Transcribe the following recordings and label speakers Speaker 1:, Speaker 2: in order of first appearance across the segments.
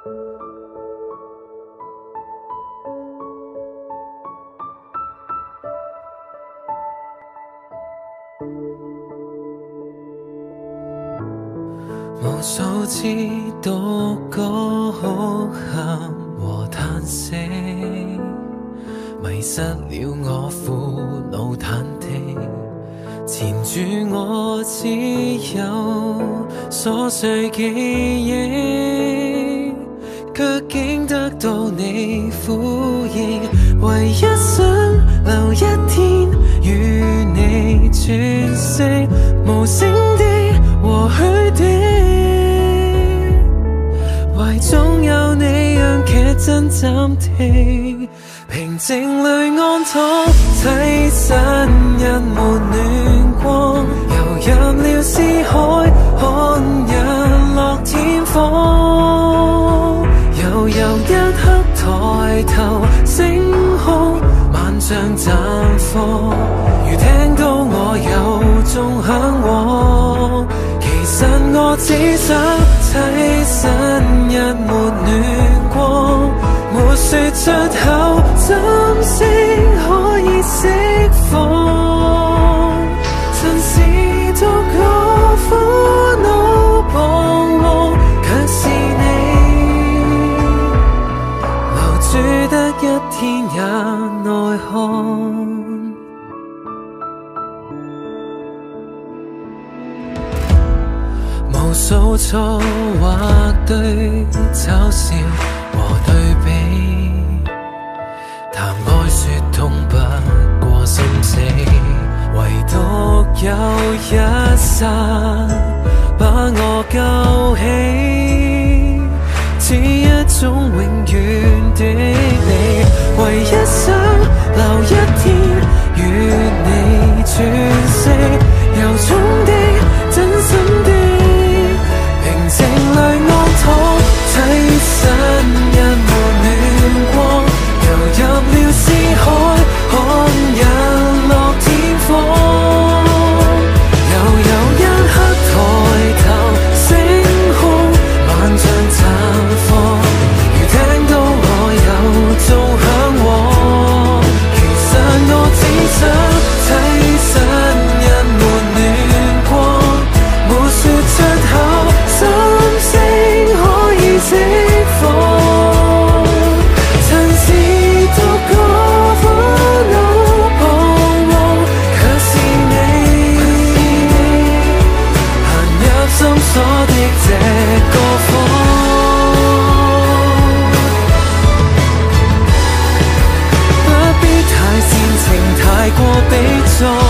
Speaker 1: 无数次独歌哭喊和叹息，迷失了我苦惱忐忑，纏住我只有瑣碎記憶，卻竟得到你呼應，唯一想留一天與你喘息，無聲的和虛的，懷中有你讓劇真暫停，平靜裏安躺，棲身一抹暖光，遊入了思海，看日落天荒，悠悠一刻抬頭星空，萬象綻放，如聽到我有種向往，其實我只想棲身一抹暖光，沒說出口，怎聲可以釋放？曾是獨個苦惱彷徨，卻是你留住得一天也耐看。無數錯或對嘲笑和對比，談愛說痛不過心死，唯獨有一剎把我救起，似一種永遠的你，唯一想留一天與你喘息，由衷的真心的，平靜裏安躺，棲身一抹暖光，遊入了思海，看日落天荒，悠悠一刻抬頭星空，萬象綻放，如聽到我有種向往，其實我只想棲身一抹暖光，沒說出口，心聲可以釋放，曾是獨個苦惱彷徨，卻是你行入心鎖的這個房，不必太煽情，太過悲壯，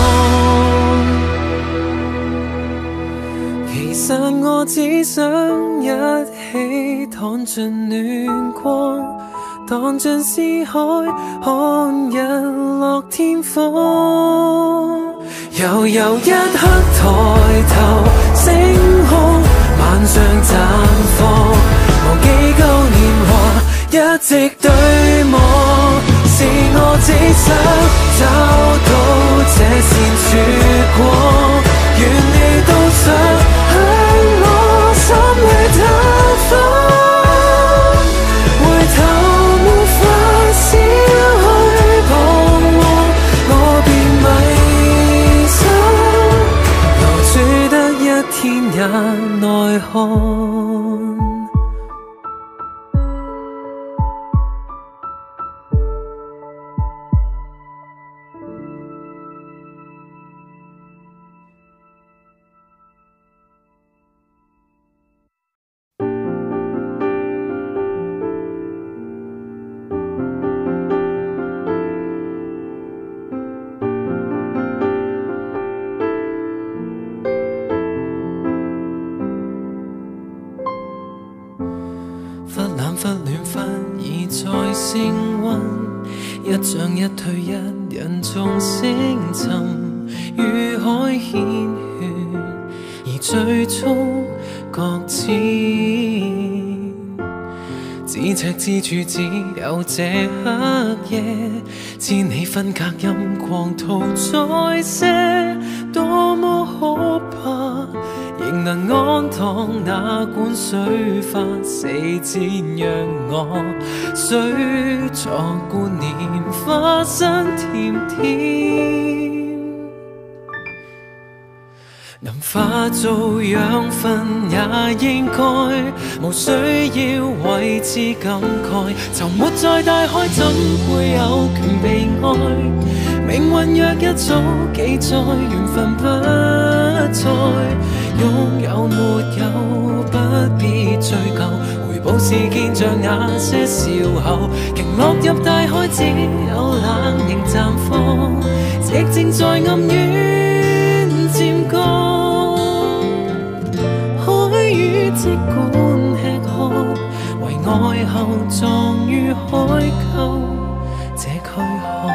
Speaker 1: 其實我只想一起躺進暖光，蕩進思海，看日落天荒，悠悠一刻抬頭星空，萬象綻放，忘記舊年華，一直對望，是我只想找到這線曙光，願你都想向我心裏探訪，回頭沒法消去彷徨，我便迷失，留住得一天也耐看。忽冷忽暖忽已再升溫，一漲一退一人眾星沉，與海牽血，而最終各自咫尺之處只有這黑夜，千里分隔陰光途再些，多麼可怕， 仍能安躺那管水花四濺，讓我水坐觀念花生甜甜。能化做養分也應該，無需要為之感慨。就沒在大海，怎會有權被愛？命運若一早記載，緣分不再。擁有沒有不必追究，回報是見着那些笑後，鯨落入大海，只有冷凝綻放，寂靜在暗淵漸降。海魚即管吃喝，為愛後葬於海溝這軀殼。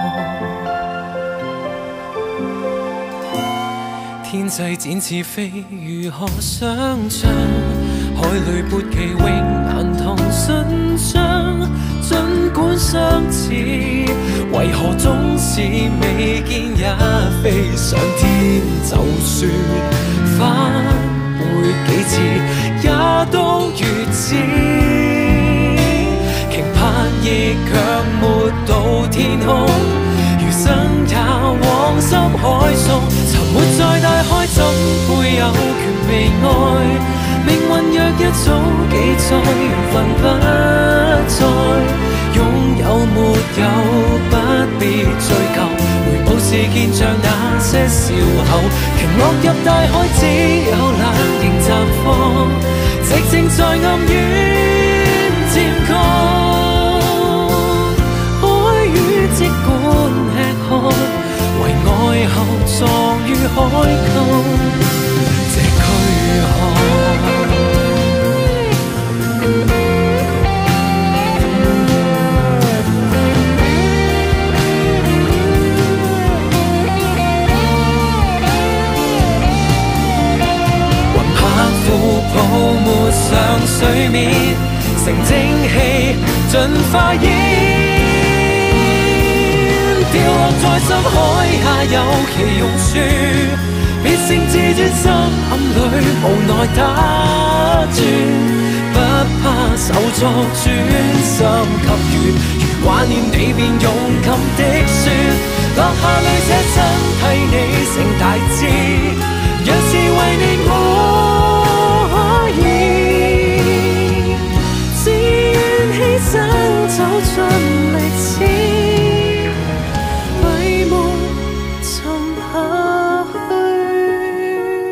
Speaker 1: 天際展翅飛，如何想像？海裏撥旗永難同信箱，儘管相似，為何總是未見也飛上天？就算返回幾次，也都如此。鯨拍翼卻沒到天空，餘生也往深海送。沉沒在大海，怎會有權被愛？命運若一早記載，緣分不再。擁有沒有不必追究，回報是見着那些笑後，鯨落入大海，只有冷凝綻放，寂靜在暗淵漸降。海魚即管吃喝，為愛後葬於海溝這軀殼。泡沫上水面，成蒸氣盡化煙，掉落在深海下有其用處，別性自尊心暗裏無奈打轉，不怕手作專心給予，如掛念你便勇敢的說，落下淚寫真替你成大志，若是為你我只願犧牲走進歷史，閉目沉下去。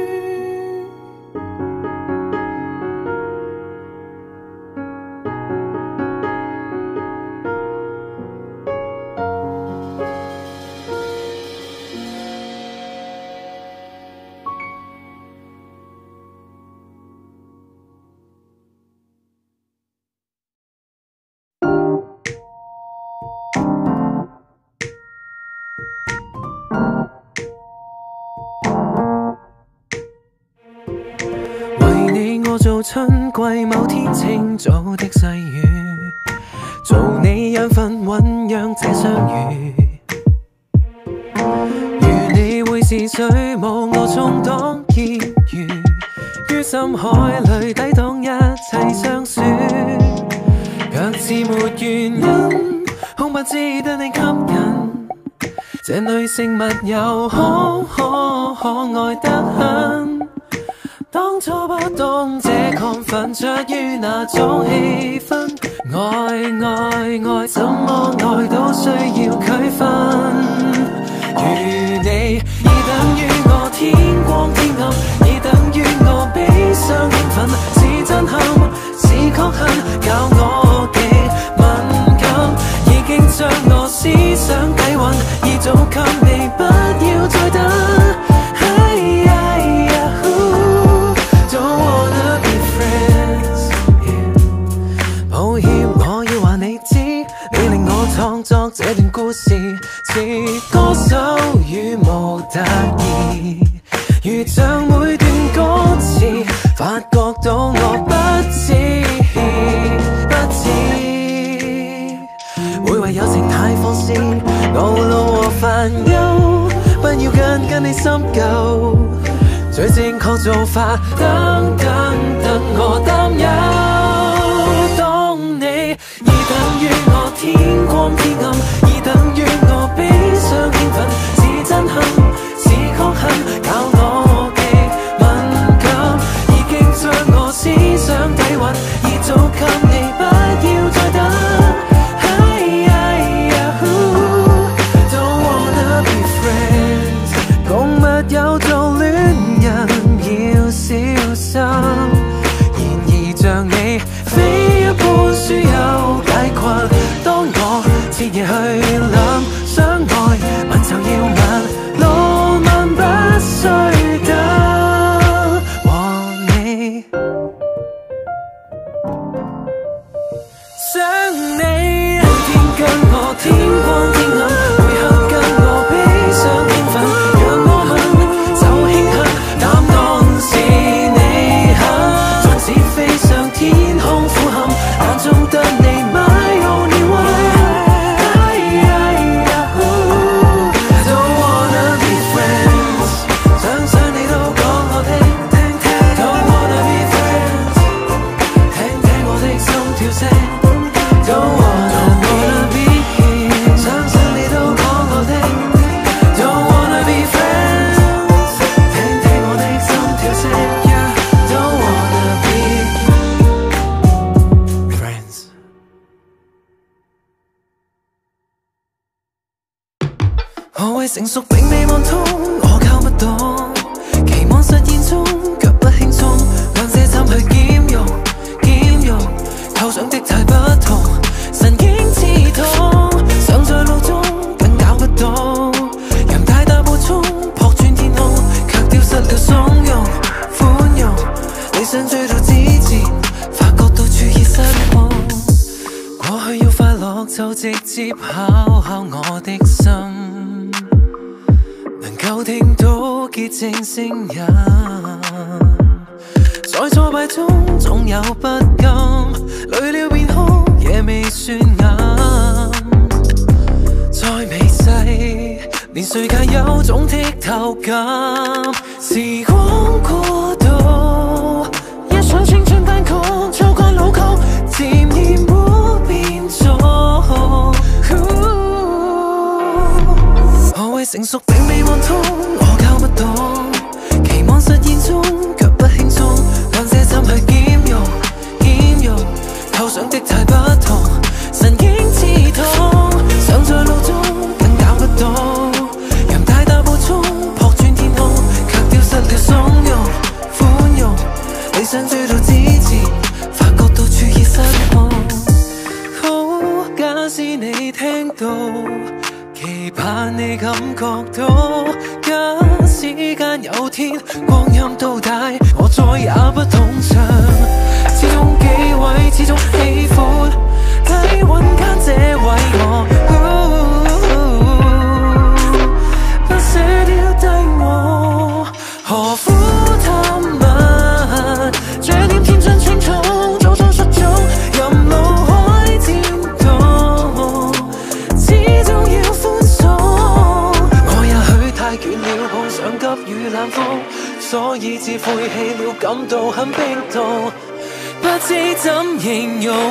Speaker 1: 做春季某天清早的細雨，做你養分醞釀這相遇。如你會是水母，我充當結餘，於深海裏抵擋一切相處，卻是沒原因，恐怕只對你吸引。這女性密友可愛得很。當初不懂這亢奮，着於那種氣氛，愛，怎麼愛都需要區分。如你，已等於我天光天暗，已等於我悲傷興奮，是震撼，是確幸，教我極敏感，已經將我思想底蘊，已早給你，不要再等。創作這段故事似歌手與模特兒，如像每段歌詞，發覺到我不知，會為友情太放肆，惱怒和煩憂，不要跟你深究， 最正確做法。等我擔憂，當你已等於我天光天暗，已等於我悲傷興奮，是憎恨是確恨，搞我極敏感，已經將我思想抵運，已早給你不要再等。Don't wanna be friends， 共密友做戀人要小心。然而像你非一般書有解困，當我徹夜去諗，相愛問就要問，浪漫不需等。和你想你，每天跟我天光天暗，每刻跟我悲傷興奮，讓我問就慶幸，答案是你肯。縱使飛上天空俯瞰，眼中得你 my only one。Don't wanna be friends， 想想你都講我聽。Don't wanna be friends， 聽聽我的心跳聲。Don't wanna be here， 想想你都講我聽。Don't wanna be friends， 聽聽我的心跳聲。Don't wanna be friends。何謂成熟並未望通，我搞不懂。期望實現中，卻不輕鬆，兩者怎去兼容？構想的太不同，神經刺痛，想在路中更搞不懂。讓大踏步衝，撲穿天空，卻丟失了鬆容寬容。理想追到之前，發覺到處已失控。過去要快樂就直接考考我的心，能夠聽到潔淨聲音。在挫敗中總有不甘，累了便哭，夜未算暗。再微細，連睡覺有種剔透感。時光過渡，一首青春單曲，錯過老曲，漸然會變做。何謂成熟並未望通，我搞不懂。期望實現中，卻不輕鬆。兩者怎去兼容？構想的太不同，神經刺痛，想在路中更搞不懂。讓大踏步衝，撲穿天空，卻丟失了鬆容寬容。理想追到之前，發覺到處已失控。好，假使你聽到，期盼你感覺到。假使間有天光陰到大，我再也不懂唱。始終幾位始終喜歡低溫間這位我，不捨掉低我，何苦探問？這念天真青葱，早早失蹤，任腦海漸動，始終要歡送。我也許太倦了，碰上急雨冷風，所以自晦氣了，感到很冰凍。不知怎形容，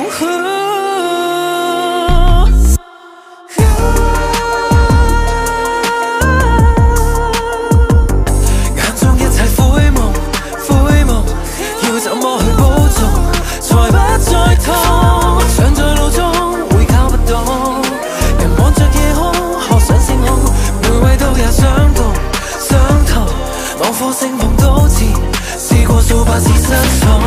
Speaker 1: 眼中一切灰蒙，要怎麼去保重，才不再痛。想在路中會搞不懂，人望着夜空，學想星空，每位都也相同，望火星夢都似，試過數百次失聰。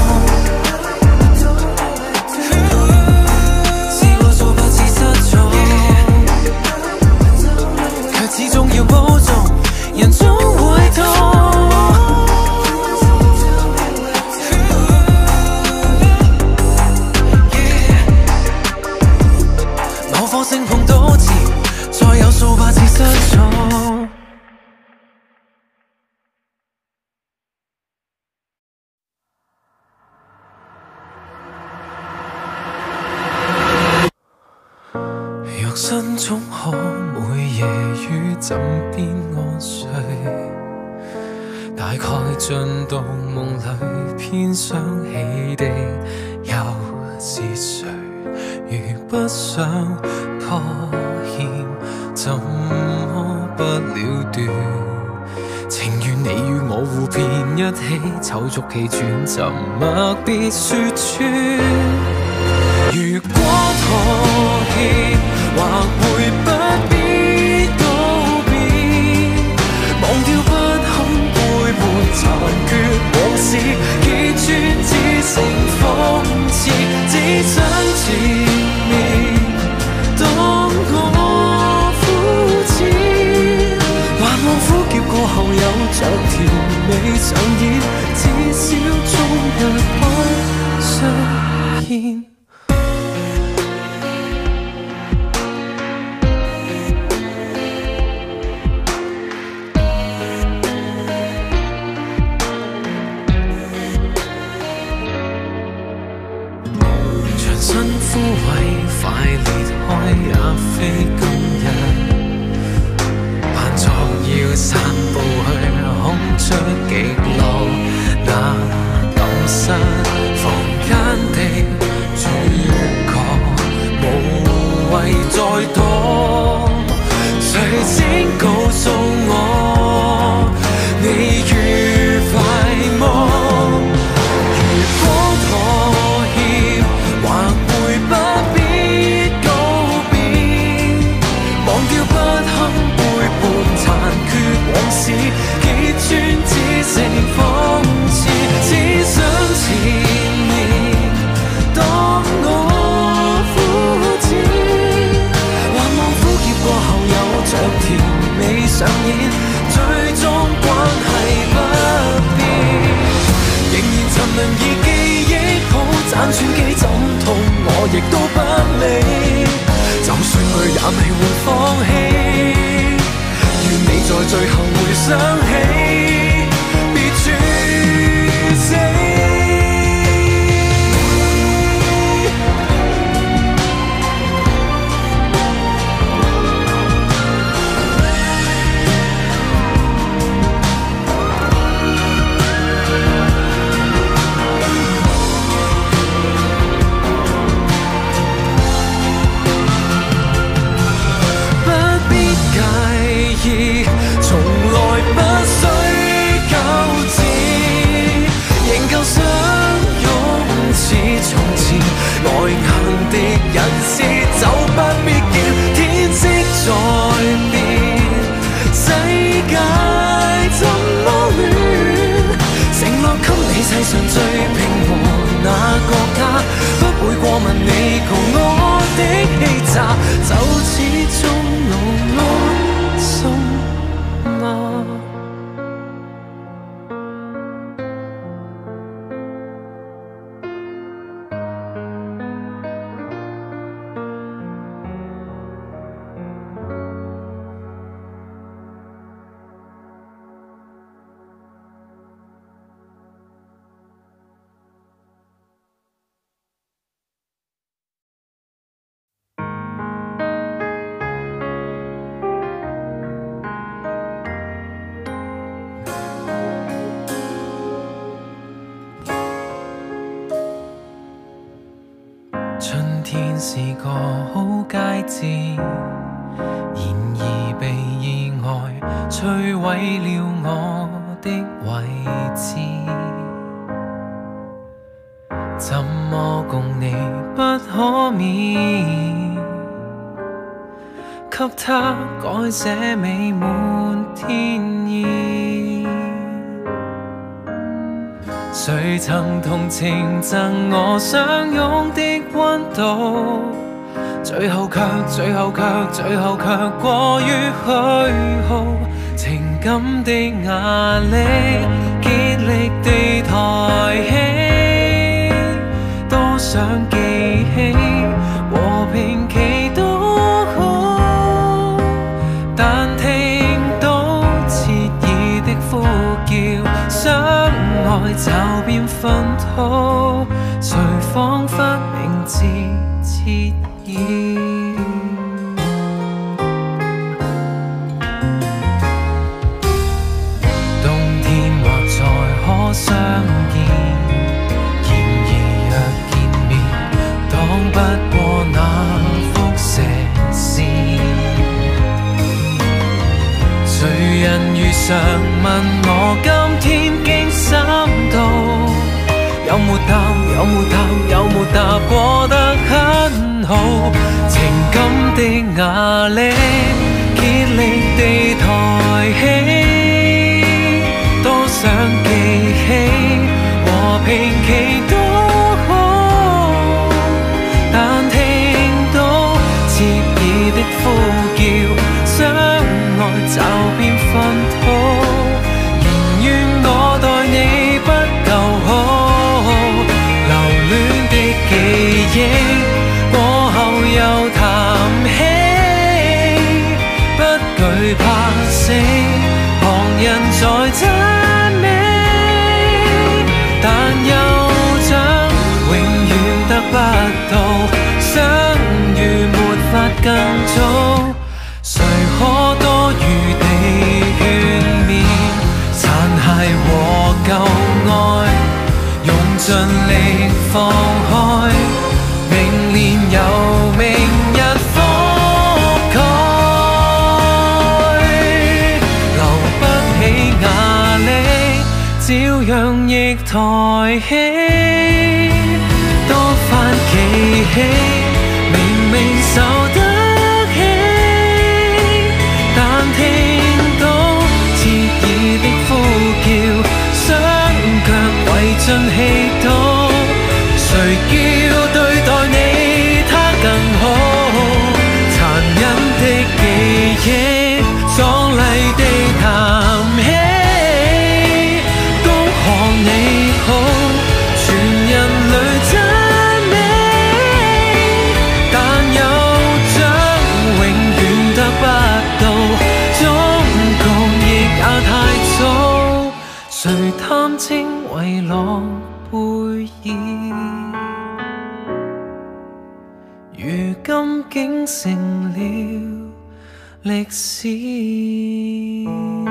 Speaker 1: 始終要保重，人總會痛。某顆星碰到前，再有數百次失聰。若身總可每夜於枕邊安睡， 大概进到梦里，偏想起的又是谁？如不想拖欠，怎么不了断？情願你與我互騙一起，湊足氣喘，沉默別說穿。如果妥協，或會不必告別，忘掉不堪背叛殘缺往事，揭穿只成諷刺，只想纏綿。當我膚淺，還望苦澀過後有着甜美上演，至少終日可相見。新枯萎，快裂開也非今日，扮作要散步去，空出極樂那感失，房間的主角無謂再躲，誰先告訴我你愉快麼？如果妥協，或會不必告別，忘掉不堪背叛殘缺往事，揭穿只成諷刺，只想纏綿。當我膚淺，還望苦澀過後有着甜美上演，最終關係不變，仍然沉淪以記憶好斬穿幾陣痛，我亦都不理，就算累也未會放棄，願你在最後回想起，別處死。從來不需糾纏，仍舊相擁似從前，內硬的人是就不必見，天色在變，世界怎麼亂？承諾給你世上最平和那個家，不會過問你窮我的欺詐，就始終老安心。春天是個好佳節，然而被意外摧毀了我的位置，怎麼共你不可免，給他改寫美滿天意。誰曾同情贈我相擁的溫度，最後卻過於虛耗，情感的壓力竭力地抬起，多想記起和平期都好，但聽到切耳的呼叫，相愛就變糞土，誰彷彿明知切意。冬天或過那輻射線。誰人如常問我今天經心到？有沒答？有沒答？有沒答？過得很好。情感的壓力，竭力地抬起，多想記起和平期都好，但聽到熾熱的呼叫，相愛就變糞土。仍願我待你不夠好，留戀的記憶過後又談起，不懼怕死，旁人在讚美，但又像永遠得不到，相遇沒法更早，誰可多餘地勸勉殘骸和舊愛，用盡力放開，明年由明日覆蓋，留不起壓力，照樣亦抬起，多番記起，明明受得起，但聽到熾熱的呼叫，雙腳為盡氣到，誰叫對待你他更好？殘忍的記憶，壯麗地談起，恭賀你好，全人類讚美，但又將永遠得不到，終局亦也太早，誰貪稱為狼狽兒，如今竟成了歷史。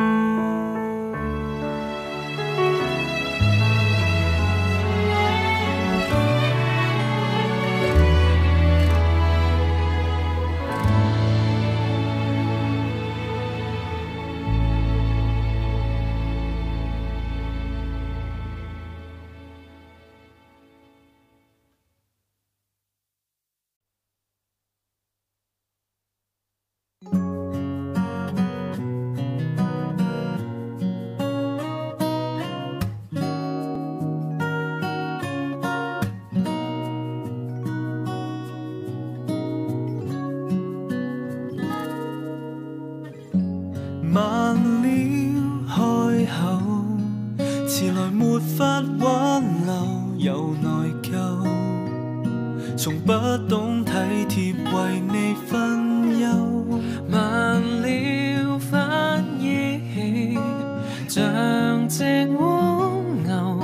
Speaker 2: 慢了開口，遲來沒法挽留，有內疚，從不懂體貼為你分憂，
Speaker 1: 慢了反憶起，像隻蝸牛，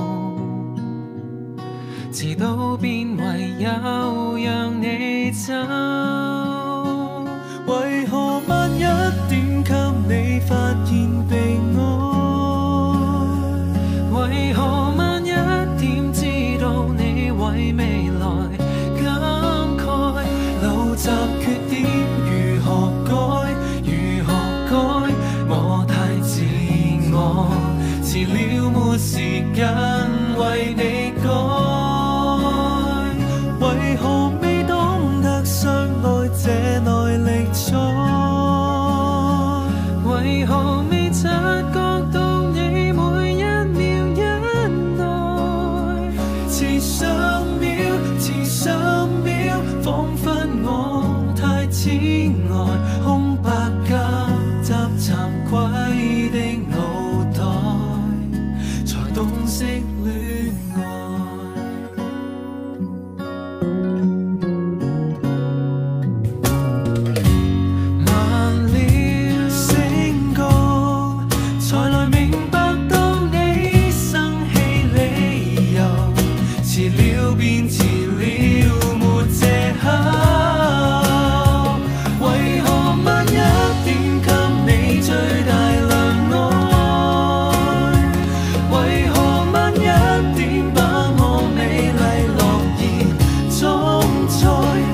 Speaker 1: 遲到便唯有讓你走。
Speaker 2: 為何慢一點給你發現被愛？
Speaker 1: 為何慢一點知道你為未來感慨？
Speaker 2: 陋習缺點如何改？如何改？我太自我，遲了沒時間為你改。為何未懂得相愛這耐力在？
Speaker 1: 為何未察覺到你每一秒忍耐？
Speaker 2: 遲上秒，遲上秒，彷彿我太癡呆，空白夾雜慚愧的腦袋，才懂識戀愛。
Speaker 1: 再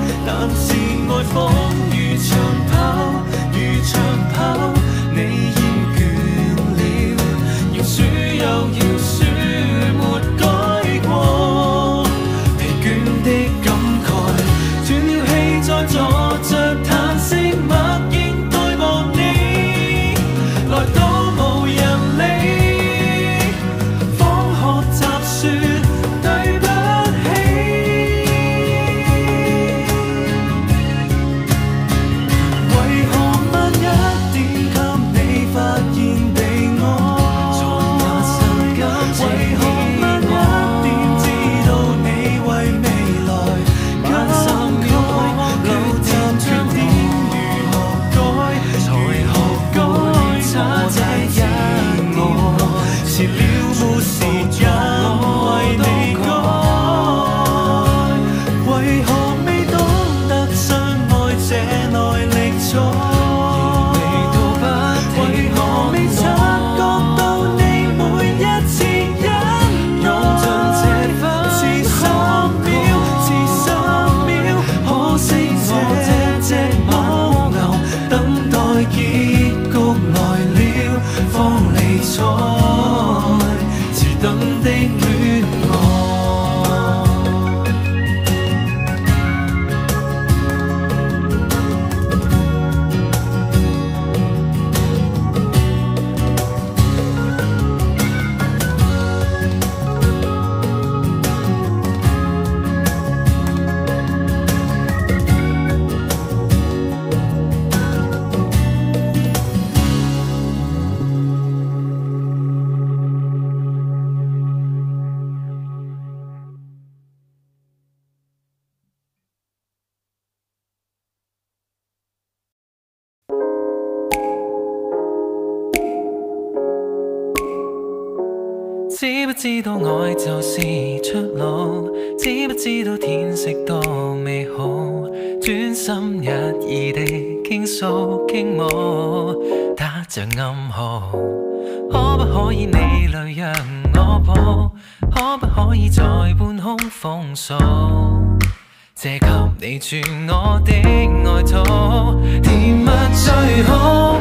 Speaker 1: 知不知道愛就是出路？知不知道天色多美好？專心一意地傾訴傾舞，打着暗號。可不可以你淚讓我抱？可不可以在半空風騷？借給你住我的外套，甜蜜最好。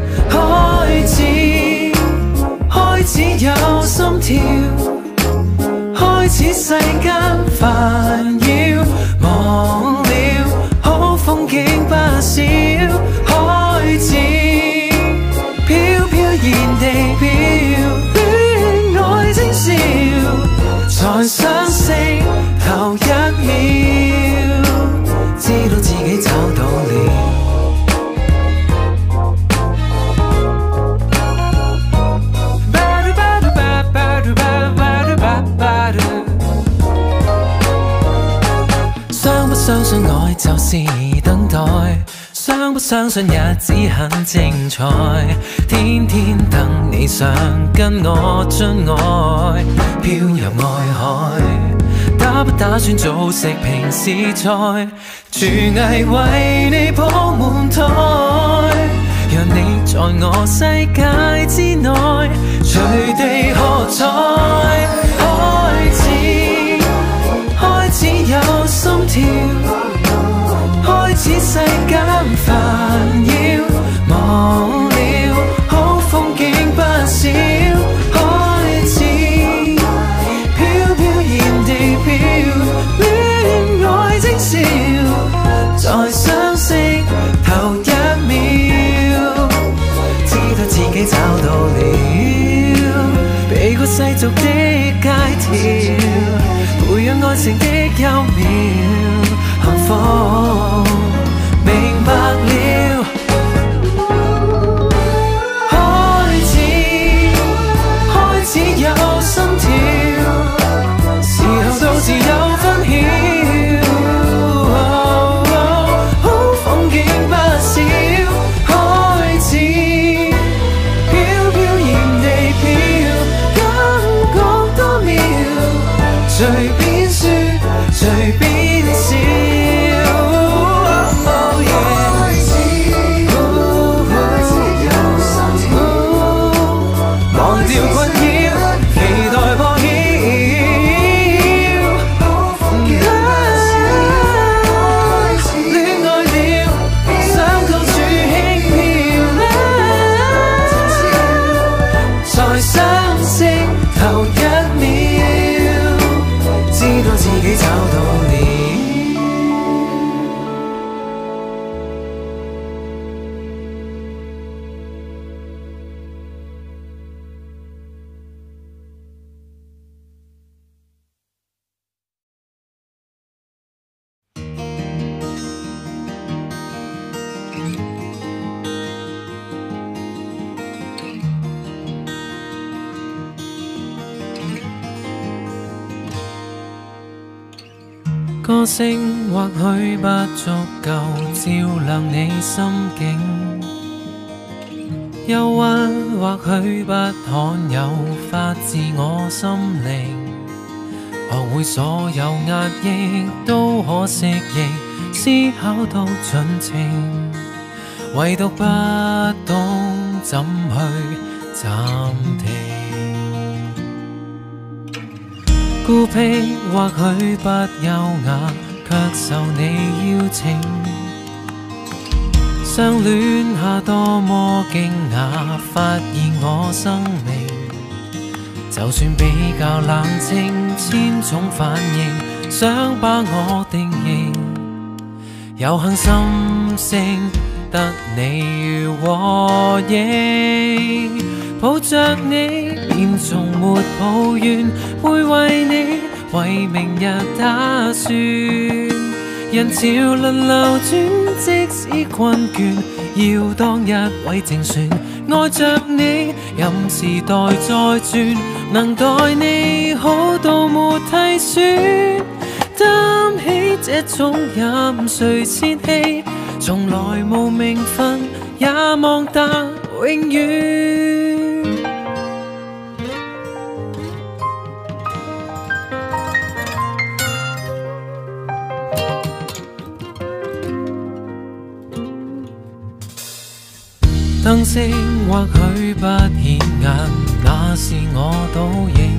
Speaker 1: 開始有心跳，開始世間煩擾，忘了好風景不少，開始飄飄然地飄，戀愛徵兆，才相識頭一秒，知道自己找到了。相不相信愛就是等待？相不相信日子很精彩？天天等你想跟我進愛，飄入愛海。打不打算早食平時菜？廚藝為你鋪滿台，讓你在我世界之內隨地喝彩。開始有心跳，開始世間煩擾，忘了好風景不少，開始飄飄然地飄，戀愛徵兆，在相識頭一秒，知道自己找到了，避過世俗的街條，培養愛情的幽妙幸福，明白了。開始有心跳，時候到自有分曉，好風景不少，開始飄飄然地飄，感覺多妙，隨便說隨便笑，忘掉困擾，期待破曉，戀愛了，想到處輕飄，才相識頭一秒，知道自己找到了。歌聲或許不足夠照亮你心境，憂鬱或許不罕有發自我心靈，學會所有壓抑都可適應，思考到盡情，唯獨不懂怎去暫停。孤僻或許不優雅，卻受你邀請。相戀下多麼驚訝，發現我生命，就算比較冷靜，千種反應，想把我定型。有幸心聲得你如和應，抱着你便從沒抱怨，會為你為明日打算。人潮輪流轉，即使困倦，要當一位正船，愛着你，任時代再轉，能待你好到沒替選。擔起這重任誰先棄？從來無名分，也望達永遠。 燈飾或許不顯眼，那是我倒影。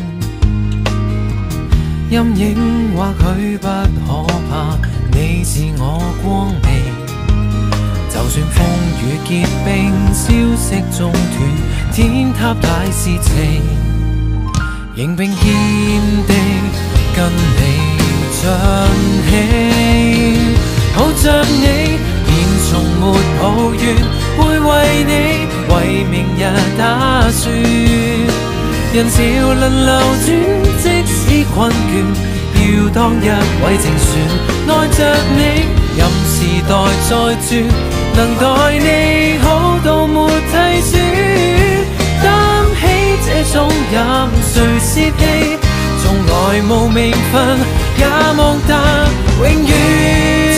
Speaker 1: 陰影或許不可怕，你是我光明。就算風雨結冰，消息中斷，天塌大事情，仍並堅的跟你唱起，抱着你，便從沒抱怨，會為你為明日打算。人潮輪流轉，即使困倦，要當一位正選，愛着你，任時代再轉，能待你好到沒替選。擔起這種任誰泄氣，從來無名分，也望得永遠。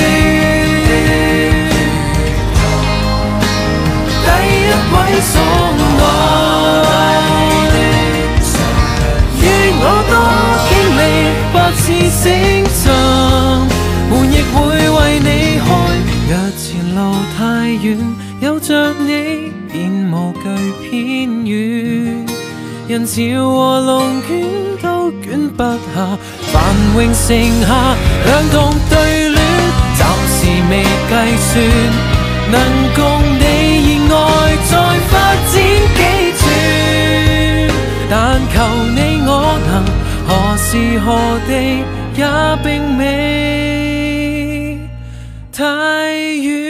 Speaker 1: 第一位所愛，願我多經歷百次星辰，門亦會為你開。若前路太遠，有着你便無懼偏遠。人潮和龍捲都捲不下，繁榮盛下，兩棟對戀，暫時未計算。能共你熱愛再發展幾轉，但求你我能何時何地也並未太遠。